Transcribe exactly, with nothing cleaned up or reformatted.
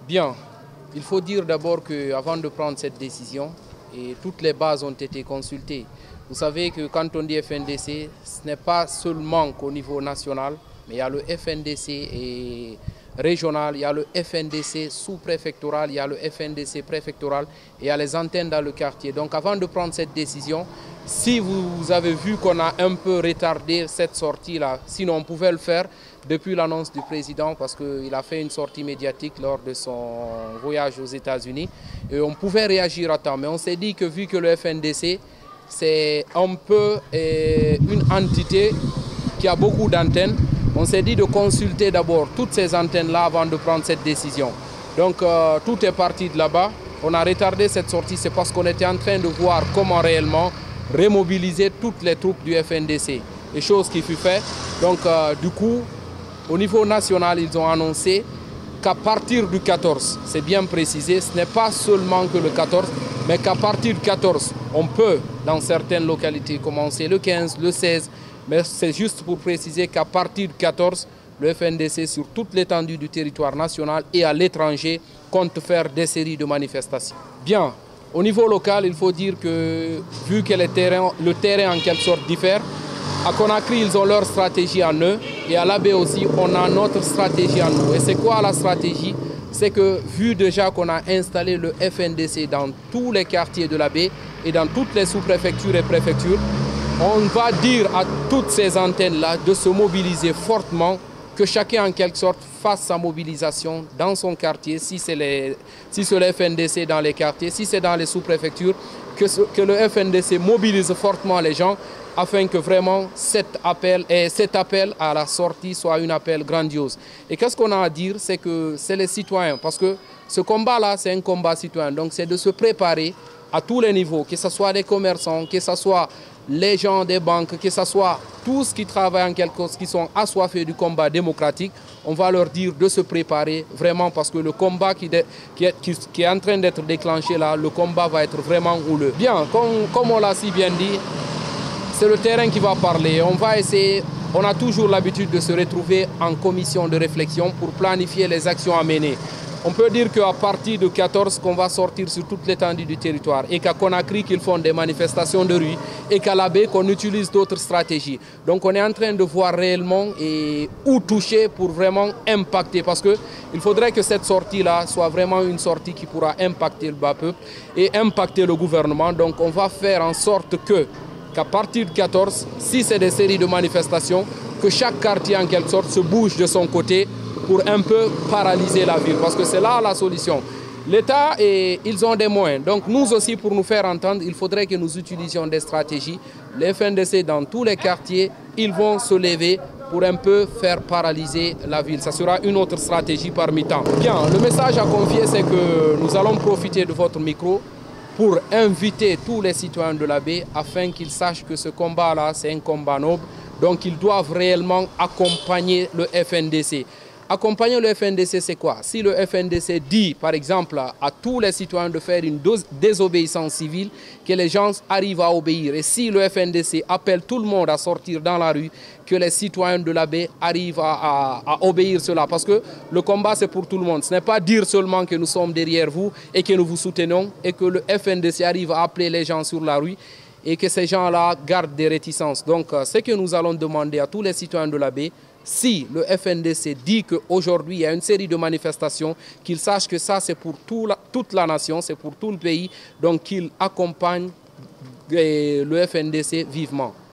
Bien, il faut dire d'abord qu'avant de prendre cette décision, et toutes les bases ont été consultées. Vous savez que quand on dit F N D C, ce n'est pas seulement qu'au niveau national, mais il y a le F N D C et régional, il y a le F N D C sous-préfectoral, il y a le F N D C préfectoral et il y a les antennes dans le quartier. Donc avant de prendre cette décision, si vous avez vu qu'on a un peu retardé cette sortie-là, sinon on pouvait le faire depuis l'annonce du président parce qu'il a fait une sortie médiatique lors de son voyage aux États-Unis et on pouvait réagir à temps. Mais on s'est dit que vu que le F N D C, c'est un peu euh, une entité qui a beaucoup d'antennes, on s'est dit de consulter d'abord toutes ces antennes-là avant de prendre cette décision. Donc euh, tout est parti de là-bas. On a retardé cette sortie, c'est parce qu'on était en train de voir comment réellement remobiliser toutes les troupes du F N D C. Les choses qui furent faites. Donc euh, du coup, au niveau national, ils ont annoncé qu'à partir du quatorze, c'est bien précisé, ce n'est pas seulement que le quatorze, mais qu'à partir du quatorze, on peut, dans certaines localités, commencer le quinze, le seize, mais c'est juste pour préciser qu'à partir du quatorze, le F N D C, sur toute l'étendue du territoire national et à l'étranger, compte faire des séries de manifestations. Bien, au niveau local, il faut dire que, vu que le terrain, le terrain en quelque sorte diffère, à Conakry, ils ont leur stratégie en eux, et à l'Abbé aussi, on a notre stratégie en nous. Et c'est quoi la stratégie? C'est que, vu déjà qu'on a installé le F N D C dans tous les quartiers de l'Abbé et dans toutes les sous-préfectures et préfectures, on va dire à toutes ces antennes-là de se mobiliser fortement, que chacun en quelque sorte fasse sa mobilisation dans son quartier, si c'est si le F N D C dans les quartiers, si c'est dans les sous-préfectures, que, que le F N D C mobilise fortement les gens afin que vraiment cet appel, et cet appel à la sortie soit un appel grandiose. Et qu'est-ce qu'on a à dire? C'est que c'est les citoyens, parce que ce combat-là, c'est un combat citoyen. Donc c'est de se préparer à tous les niveaux, que ce soit les commerçants, que ce soit les gens des banques, que ce soit tous qui travaillent en quelque sorte, qui sont assoiffés du combat démocratique, on va leur dire de se préparer vraiment parce que le combat qui, de, qui, est, qui, qui est en train d'être déclenché là, le combat va être vraiment houleux. Bien, comme, comme on l'a si bien dit, c'est le terrain qui va parler. On va essayer, on a toujours l'habitude de se retrouver en commission de réflexion pour planifier les actions à mener. On peut dire qu'à partir du quatorze, qu'on va sortir sur toute l'étendue du territoire et qu'à Conakry, qu'ils font des manifestations de rue et qu'à l'Abbé, qu'on utilise d'autres stratégies. Donc on est en train de voir réellement et où toucher pour vraiment impacter parce qu'il faudrait que cette sortie-là soit vraiment une sortie qui pourra impacter le bas peuple et impacter le gouvernement. Donc on va faire en sorte que qu'à partir du quatorze, si c'est des séries de manifestations, que chaque quartier en quelque sorte se bouge de son côté pour un peu paralyser la ville, parce que c'est là la solution. L'État, ils ont des moyens, donc nous aussi pour nous faire entendre, il faudrait que nous utilisions des stratégies. Les F N D C dans tous les quartiers, ils vont se lever pour un peu faire paralyser la ville. Ça sera une autre stratégie parmi tant. Bien, le message à confier, c'est que nous allons profiter de votre micro pour inviter tous les citoyens de l'Abbé afin qu'ils sachent que ce combat-là, c'est un combat noble. Donc ils doivent réellement accompagner le F N D C. Accompagner le F N D C, c'est quoi? Si le F N D C dit, par exemple, à tous les citoyens de faire une désobéissance civile, que les gens arrivent à obéir. Et si le F N D C appelle tout le monde à sortir dans la rue, que les citoyens de l'Abbé arrivent à, à, à obéir cela. Parce que le combat, c'est pour tout le monde. Ce n'est pas dire seulement que nous sommes derrière vous et que nous vous soutenons et que le F N D C arrive à appeler les gens sur la rue et que ces gens-là gardent des réticences. Donc, ce que nous allons demander à tous les citoyens de l'Abbé, si le F N D C dit qu'aujourd'hui il y a une série de manifestations, qu'ils sachent que ça c'est pour tout la, toute la nation, c'est pour tout le pays, donc qu'ils accompagnent le F N D C vivement.